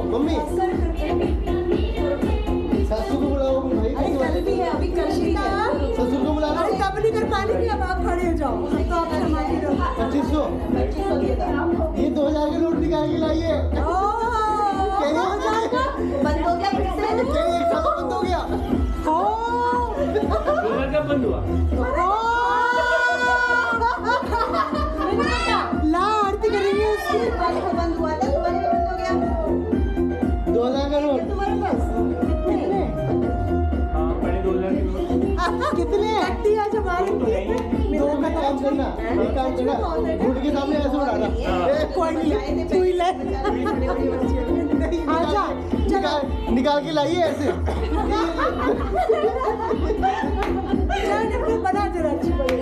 Mummy सासू को बुलाओ भाई। अरे कल भी है, अभी कल भी है। ससुर को बुला लो। अरे तब नहीं कर पाएंगे, अब आप खड़े हो जाओ। तो आप संभाल लो। 2500 ये 2000 के नोट निकाल के लाइए। बंद हो गया फिर से। एक साल बंद हो गया। कब बंद हुआ? ला आरती करेंगे उसकी। तुम्हारे को बंद हुआ था, तुम्हारे को बंद हो गया। 2000 का नोट तुम्हारे पास कितने? हाँ, बड़े 2000 के नोट। कितने? कट्टी आज हमारे दो का काम करना, एक काम करना, घुट के सामने ऐसे उड़ाना। कोई नहीं, तू ही ले। आजा, निकाल के लाइए ऐसे। बना जरा अच्छी